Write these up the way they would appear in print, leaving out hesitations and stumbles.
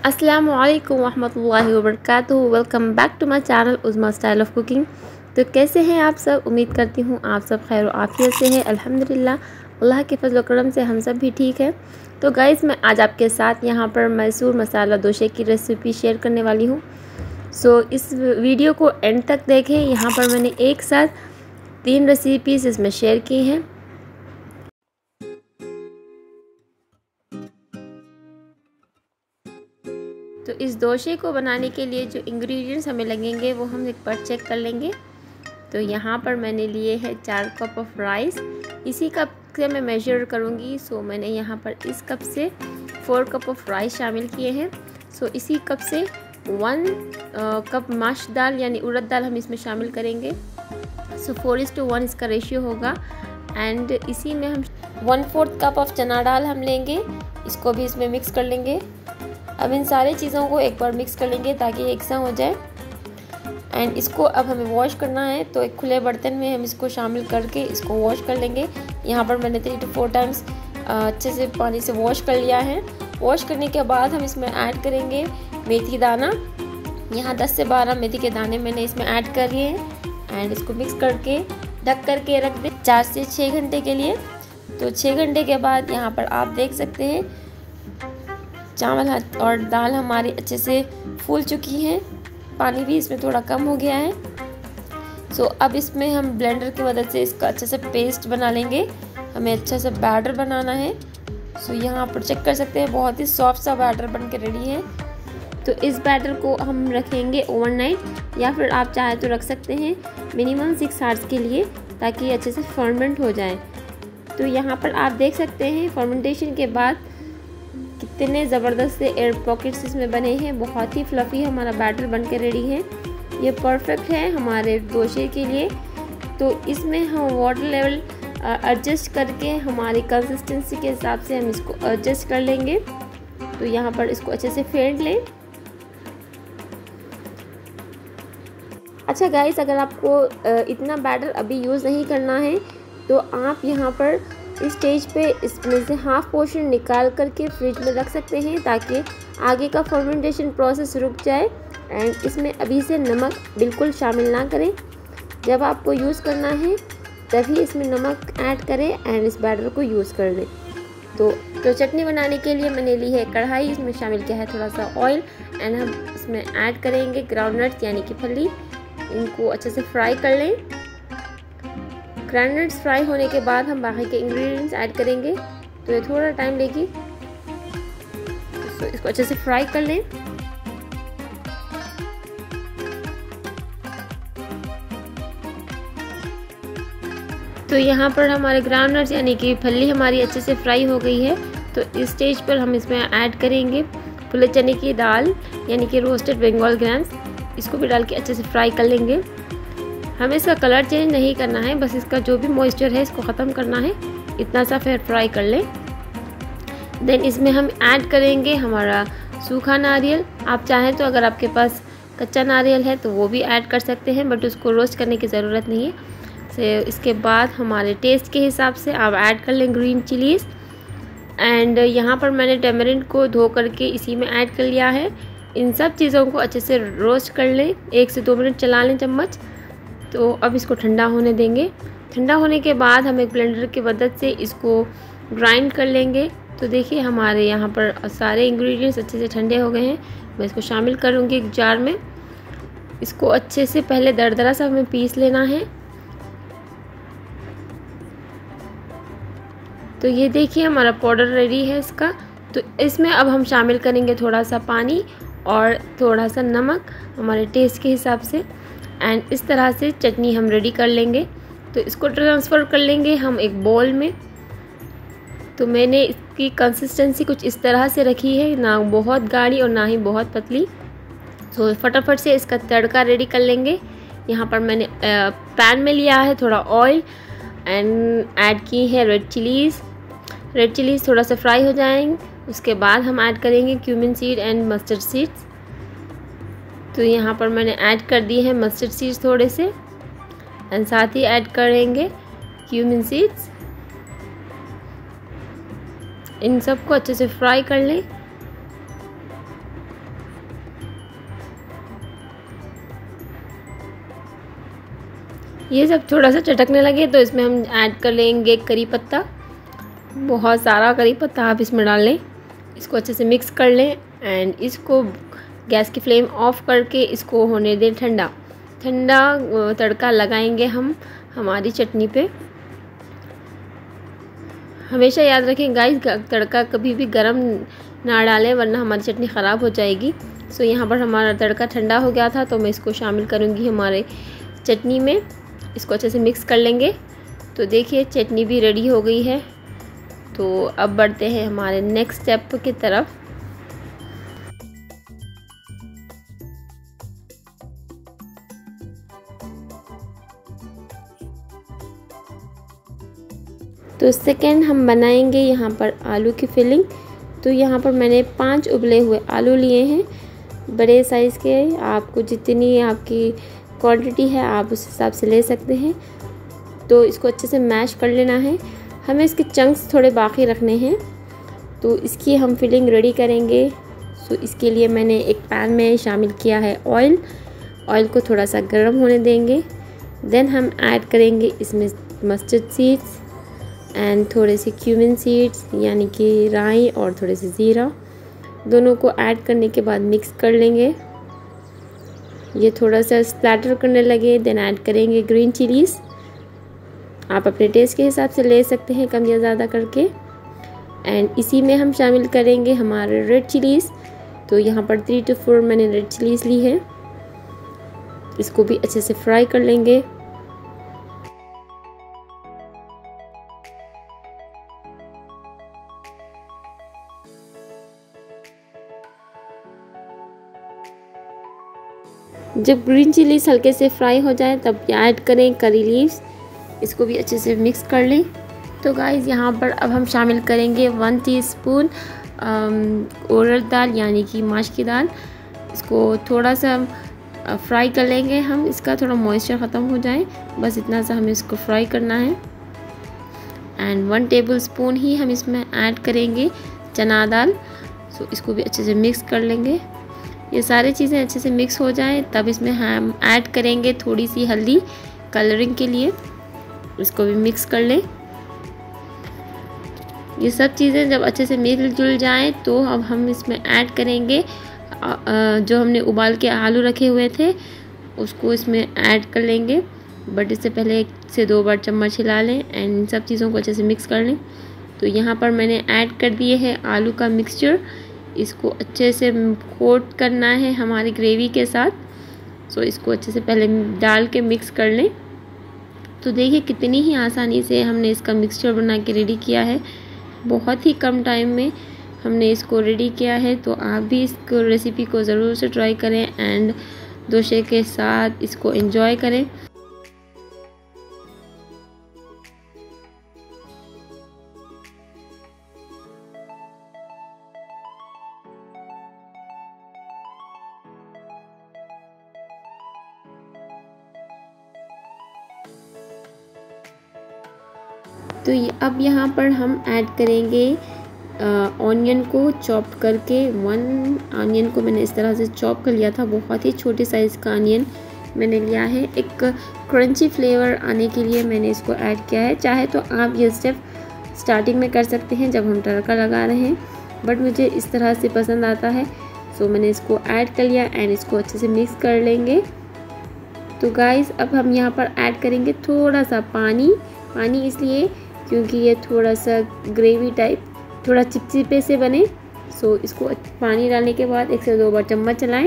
अस्सलामुअलैकुम वरहमतुल्लाहि वबरकातुहू। Welcome back to my channel Uzma style of cooking. तो कैसे हैं आप सब? उम्मीद करती हूँ आप सब खैर और आफियत से हैं। अल्हम्दुलिल्लाह, अल्लाह के फजल करम से हम सब भी ठीक हैं। तो गाइस, मैं आज आपके साथ यहाँ पर मैसूर मसाला डोसे की रेसिपी शेयर करने वाली हूँ। सो इस वीडियो को एंड तक देखें। यहाँ पर मैंने एक साथ 3 रेसिपीज़ इसमें शेयर की हैं। तो इस डोसे को बनाने के लिए जो इंग्रेडिएंट्स हमें लगेंगे वो हम एक बार चेक कर लेंगे। तो यहाँ पर मैंने लिए हैं 4 कप ऑफ राइस। इसी कप से मैं मेजर करूँगी। सो मैंने यहाँ पर इस कप से 4 कप ऑफ राइस शामिल किए हैं। सो इसी कप से 1 कप मस्टर्ड दाल यानी उड़द दाल हम इसमें शामिल करेंगे। सो 4:1 इसका रेशियो होगा। एंड इसी में हम 1/4 कप ऑफ चना दाल हम लेंगे, इसको भी इसमें मिक्स कर लेंगे। अब इन सारी चीज़ों को एक बार मिक्स कर लेंगे ताकि एक सा हो जाए। एंड इसको अब हमें वॉश करना है, तो एक खुले बर्तन में हम इसको शामिल करके इसको वॉश कर लेंगे। यहाँ पर मैंने 3 to 4 टाइम्स अच्छे से पानी से वॉश कर लिया है। वॉश करने के बाद हम इसमें ऐड करेंगे मेथी दाना। यहाँ 10 से 12 मेथी के दाने मैंने इसमें ऐड कर लिए हैं। एंड इसको मिक्स करके ढक करके रख दें 4 से 6 घंटे के लिए। तो 6 घंटे के बाद यहाँ पर आप देख सकते हैं चावल और दाल हमारी अच्छे से फूल चुकी हैं। पानी भी इसमें थोड़ा कम हो गया है। सो अब इसमें हम ब्लेंडर की मदद से इसका अच्छे से पेस्ट बना लेंगे। हमें अच्छा सा बैटर बनाना है। सो यहाँ पर चेक कर सकते हैं बहुत ही सॉफ्ट सा बैटर बन के रेडी है। तो इस बैटर को हम रखेंगे ओवरनाइट, या फिर आप चाहे तो रख सकते हैं मिनिमम 6 आवर्स के लिए, ताकि अच्छे से फर्मेंट हो जाए। तो यहाँ पर आप देख सकते हैं फर्मेंटेशन के बाद कितने ज़बरदस्त से एयर पॉकेट्स इसमें बने हैं। बहुत ही फ्लफ़ी हमारा बैटर बन के रेडी है। ये परफेक्ट है हमारे डोसे के लिए। तो इसमें हम वाटर लेवल एडजस्ट करके हमारी कंसिस्टेंसी के हिसाब से हम इसको एडजस्ट कर लेंगे। तो यहाँ पर इसको अच्छे से फेंट लें। अच्छा गाइस, अगर आपको इतना बैटर अभी यूज़ नहीं करना है तो आप यहाँ पर इस स्टेज पे इसमें से हाफ पोर्शन निकाल करके फ्रिज में रख सकते हैं, ताकि आगे का फर्मेंटेशन प्रोसेस रुक जाए। एंड इसमें अभी से नमक बिल्कुल शामिल ना करें। जब आपको यूज़ करना है तभी इसमें नमक ऐड करें एंड इस बैटर को यूज़ कर लें। तो चटनी बनाने के लिए मैंने ली है कढ़ाई। इसमें शामिल किया है थोड़ा सा ऑयल। एंड हम इसमें ऐड करेंगे ग्राउंडनट्स यानी कि फली। इनको अच्छे से फ्राई कर लें। ग्राउंडनट्स फ्राई होने के बाद हम बाकी के इंग्रेडिएंट्स ऐड करेंगे। तो ये थोड़ा टाइम लेगी। तो इसको अच्छे से फ्राई कर लें। तो यहाँ पर हमारे ग्राउंडनट्स यानी कि फली हमारी अच्छे से फ्राई हो गई है। तो इस स्टेज पर हम इसमें ऐड करेंगे फुले चने की दाल यानी कि रोस्टेड बंगाल ग्राम्स। इसको भी डाल के अच्छे से फ्राई कर लेंगे। हमें इसका कलर चेंज नहीं करना है, बस इसका जो भी मॉइस्चर है इसको ख़त्म करना है। इतना सा फिर फ्राई कर लें। देन इसमें हम ऐड करेंगे हमारा सूखा नारियल। आप चाहें तो अगर आपके पास कच्चा नारियल है तो वो भी ऐड कर सकते हैं, बट उसको रोस्ट करने की ज़रूरत नहीं है। इसके बाद हमारे टेस्ट के हिसाब से आप ऐड कर लें ग्रीन चिलीज़। एंड यहाँ पर मैंने टैमरिंड को धो करके इसी में ऐड कर लिया है। इन सब चीज़ों को अच्छे से रोस्ट कर लें। 1 से 2 मिनट चला लें चम्मच। तो अब इसको ठंडा होने देंगे। ठंडा होने के बाद हम एक ब्लेंडर की मदद से इसको ग्राइंड कर लेंगे। तो देखिए हमारे यहाँ पर सारे इंग्रेडिएंट्स अच्छे से ठंडे हो गए हैं। मैं इसको शामिल करूँगी एक जार में। इसको अच्छे से पहले दरदरा सा हमें पीस लेना है। तो ये देखिए हमारा पाउडर रेडी है इसका। तो इसमें अब हम शामिल करेंगे थोड़ा सा पानी और थोड़ा सा नमक हमारे टेस्ट के हिसाब से। एंड इस तरह से चटनी हम रेडी कर लेंगे। तो इसको ट्रांसफ़र कर लेंगे हम एक बाउल में। तो मैंने इसकी कंसिस्टेंसी कुछ इस तरह से रखी है, ना बहुत गाढ़ी और ना ही बहुत पतली। तो फटाफट से इसका तड़का रेडी कर लेंगे। यहाँ पर मैंने पैन में लिया है थोड़ा ऑयल एंड ऐड की है रेड चिलीज़। रेड चिलीज़ थोड़ा सा फ्राई हो जाएंगे। उसके बाद हम ऐड करेंगे cumin seed and mustard seeds. तो यहाँ पर मैंने ऐड कर दी है मस्टर्ड सीड्स थोड़े से, एंड साथ ही ऐड करेंगे क्यूमिन सीड्स। इन सबको अच्छे से फ्राई कर लें। ये सब थोड़ा सा चटकने लगे तो इसमें हम ऐड कर लेंगे करी पत्ता। बहुत सारा करी पत्ता आप इसमें डाल लें। इसको अच्छे से मिक्स कर लें एंड इसको गैस की फ्लेम ऑफ करके इसको होने दें ठंडा। ठंडा तड़का लगाएंगे हम हमारी चटनी पे। हमेशा याद रखें गाइस, तड़का कभी भी गरम ना डालें वरना हमारी चटनी ख़राब हो जाएगी। सो यहाँ पर हमारा तड़का ठंडा हो गया था तो मैं इसको शामिल करूँगी हमारे चटनी में। इसको अच्छे से मिक्स कर लेंगे। तो देखिए चटनी भी रेडी हो गई है। तो अब बढ़ते हैं हमारे नेक्स्ट स्टेप की तरफ। तो सेकेंड हम बनाएंगे यहाँ पर आलू की फिलिंग। तो यहाँ पर मैंने 5 उबले हुए आलू लिए हैं, बड़े साइज़ के। आपको जितनी आपकी क्वांटिटी है आप उस हिसाब से ले सकते हैं। तो इसको अच्छे से मैश कर लेना है। हमें इसके चंक्स थोड़े बाकी रखने हैं। तो इसकी हम फिलिंग रेडी करेंगे। सो इसके लिए मैंने एक पैन में शामिल किया है ऑयल। ऑयल को थोड़ा सा गर्म होने देंगे। देन हम ऐड करेंगे इसमें मस्टर्ड सीड्स एंड थोड़े से क्यूमिन सीड्स यानी कि राई और थोड़े से ज़ीरा। दोनों को ऐड करने के बाद मिक्स कर लेंगे। ये थोड़ा सा स्प्लैटर करने लगे देन ऐड करेंगे ग्रीन चिलीज़। आप अपने टेस्ट के हिसाब से ले सकते हैं कम या ज़्यादा करके। एंड इसी में हम शामिल करेंगे हमारे रेड चिलीज़। तो यहाँ पर 3 to 4 मैंने रेड चिलीज़ ली है। इसको भी अच्छे से फ्राई कर लेंगे। जब ग्रीन चिलीज हल्के से फ्राई हो जाए तब ऐड करें करी लीव्स। इसको भी अच्छे से मिक्स कर लें। तो गाइज़ यहाँ पर अब हम शामिल करेंगे 1 टीस्पून उड़द दाल यानी कि माश की दाल। इसको थोड़ा सा फ्राई कर लेंगे हम, इसका थोड़ा मॉइस्चर ख़त्म हो जाए, बस इतना सा हमें इसको फ्राई करना है। एंड 1 टेबलस्पून ही हम इसमें ऐड करेंगे चना दाल। सो इसको भी अच्छे से मिक्स कर लेंगे। ये सारी चीज़ें अच्छे से मिक्स हो जाएं तब इसमें हम ऐड करेंगे थोड़ी सी हल्दी कलरिंग के लिए। इसको भी मिक्स कर लें। ये सब चीज़ें जब अच्छे से मिल जुल जाएं तो अब हम इसमें ऐड करेंगे जो हमने उबाल के आलू रखे हुए थे उसको इसमें ऐड कर लेंगे। बट इससे पहले 1 से 2 बार चम्मच हिला लें एंड इन सब चीज़ों को अच्छे से मिक्स कर लें। तो यहाँ पर मैंने ऐड कर दिए है आलू का मिक्सचर। इसको अच्छे से कोट करना है हमारी ग्रेवी के साथ। सो इसको अच्छे से पहले डाल के मिक्स कर लें। तो देखिए कितनी ही आसानी से हमने इसका मिक्सचर बना के रेडी किया है। बहुत ही कम टाइम में हमने इसको रेडी किया है। तो आप भी इस रेसिपी को ज़रूर से ट्राई करें एंड डोसे के साथ इसको एंजॉय करें। तो अब यहाँ पर हम ऐड करेंगे ऑनियन को चॉप करके। 1 ऑनियन को मैंने इस तरह से चॉप कर लिया था। बहुत ही छोटे साइज़ का ऑनियन मैंने लिया है। एक क्रंची फ्लेवर आने के लिए मैंने इसको ऐड किया है। चाहे तो आप ये स्टेप स्टार्टिंग में कर सकते हैं जब हम तड़का लगा रहे हैं, बट मुझे इस तरह से पसंद आता है। सो मैंने इसको ऐड कर लिया एंड इसको अच्छे से मिक्स कर लेंगे। तो गाइस अब हम यहाँ पर ऐड करेंगे थोड़ा सा पानी। पानी इसलिए क्योंकि ये थोड़ा सा ग्रेवी टाइप थोड़ा चिपचिपे से बने। सो इसको पानी डालने के बाद 1 से 2 बार चम्मच चलाएं।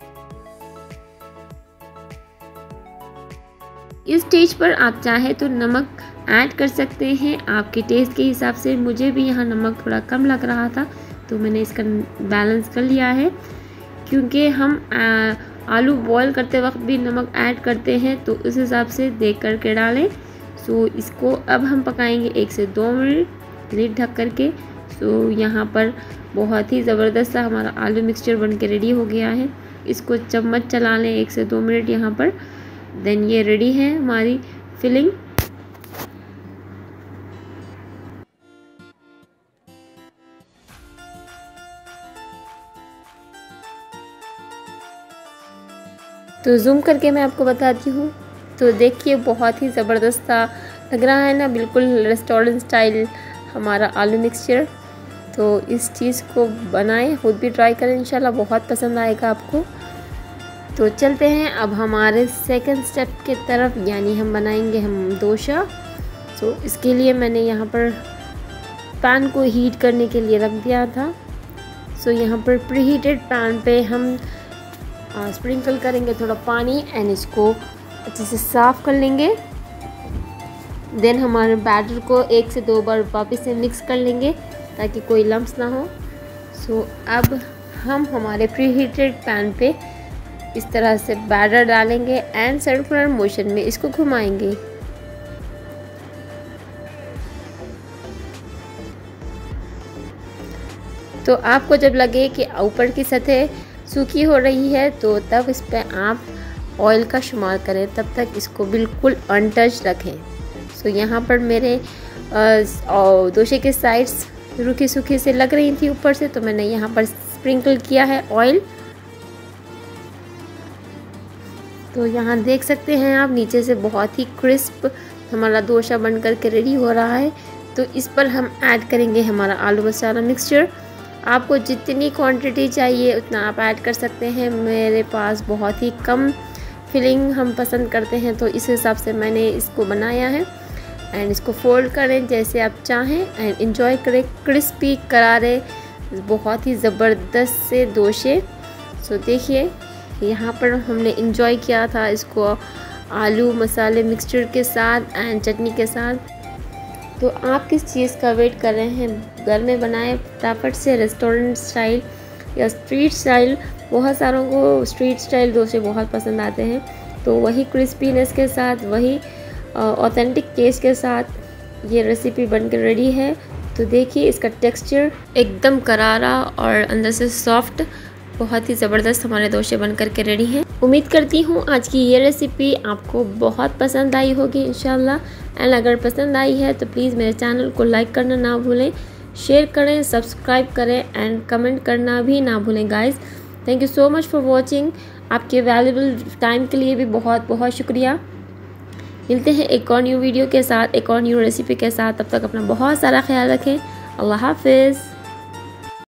इस स्टेज पर आप चाहे तो नमक ऐड कर सकते हैं आपके टेस्ट के हिसाब से। मुझे भी यहाँ नमक थोड़ा कम लग रहा था तो मैंने इसका बैलेंस कर लिया है। क्योंकि हम आलू बॉईल करते वक्त भी नमक ऐड करते हैं तो उस हिसाब से देख कर के डालें। सो इसको अब हम पकाएंगे 1 से 2 मिनट लिड ढक करके। सो यहाँ पर बहुत ही ज़बरदस्त सा हमारा आलू मिक्सचर बन के रेडी हो गया है। इसको चम्मच चला लें 1 से 2 मिनट यहाँ पर। देन ये रेडी है हमारी फिलिंग। तो जूम करके मैं आपको बताती हूँ। तो देखिए बहुत ही ज़बरदस्त सा लग रहा है ना, बिल्कुल रेस्टोरेंट स्टाइल हमारा आलू मिक्सचर। तो इस चीज़ को बनाएं, खुद भी ट्राई करें, इंशाल्लाह बहुत पसंद आएगा आपको। तो चलते हैं अब हमारे सेकंड स्टेप के तरफ, यानी हम बनाएंगे डोसा। तो इसके लिए मैंने यहाँ पर पैन को हीट करने के लिए रख दिया था। सो यहाँ पर प्रीहीटेड पैन पे हम स्प्रिंकल करेंगे थोड़ा पानी एंड इसको अच्छे से साफ़ कर लेंगे। देन हमारे बैटर को 1 से 2 बार वापस से मिक्स कर लेंगे ताकि कोई लम्स ना हो। सो अब हम हमारे प्रीहीटेड पैन पे इस तरह से बैटर डालेंगे एंड सर्कुलर मोशन में इसको घुमाएंगे। तो आपको जब लगे कि ऊपर की सतह सूखी हो रही है तो तब इस पर आप ऑयल का शुमार करें, तब तक इसको बिल्कुल अनटच रखें। सो यहाँ पर मेरे डोसे के साइड्स रूखी सूखी से लग रही थी ऊपर से, तो मैंने यहाँ पर स्प्रिंकल किया है ऑयल। तो यहाँ देख सकते हैं आप नीचे से बहुत ही क्रिस्प हमारा डोसा बन कर के रेडी हो रहा है। तो इस पर हम ऐड करेंगे हमारा आलू मसाला मिक्सचर। आपको जितनी क्वांटिटी चाहिए उतना आप ऐड कर सकते हैं। मेरे पास बहुत ही कम फिलिंग हम पसंद करते हैं, तो इस हिसाब से मैंने इसको बनाया है। एंड इसको फोल्ड करें जैसे आप चाहें एंड एंजॉय करें क्रिस्पी करारे बहुत ही ज़बरदस्त से डोसे। सो देखिए यहाँ पर हमने एंजॉय किया था इसको आलू मसाले मिक्सचर के साथ एंड चटनी के साथ। तो आप किस चीज़ का वेट कर रहे हैं? घर में बनाए फटाफट से रेस्टोरेंट स्टाइल या स्ट्रीट स्टाइल। बहुत सारों को स्ट्रीट स्टाइल डोसे बहुत पसंद आते हैं, तो वही क्रिस्पीनेस के साथ, वही ऑथेंटिक टेस्ट के साथ ये रेसिपी बनकर रेडी है। तो देखिए इसका टेक्सचर एकदम करारा और अंदर से सॉफ्ट, बहुत ही ज़बरदस्त हमारे डोसे बन कर के रेडी हैं। उम्मीद करती हूँ आज की ये रेसिपी आपको बहुत पसंद आई होगी इंशाल्लाह। एंड अगर पसंद आई है तो प्लीज़ मेरे चैनल को लाइक करना ना भूलें, शेयर करें, सब्सक्राइब करें एंड कमेंट करना भी ना भूलें guys. Thank you so much for watching. आपके वैल्यूबल टाइम के लिए भी बहुत बहुत शुक्रिया। मिलते हैं एक और न्यू वीडियो के साथ, एक और न्यू रेसिपी के साथ। तब तक अपना बहुत सारा ख्याल रखें। अल्लाह हाफिज़।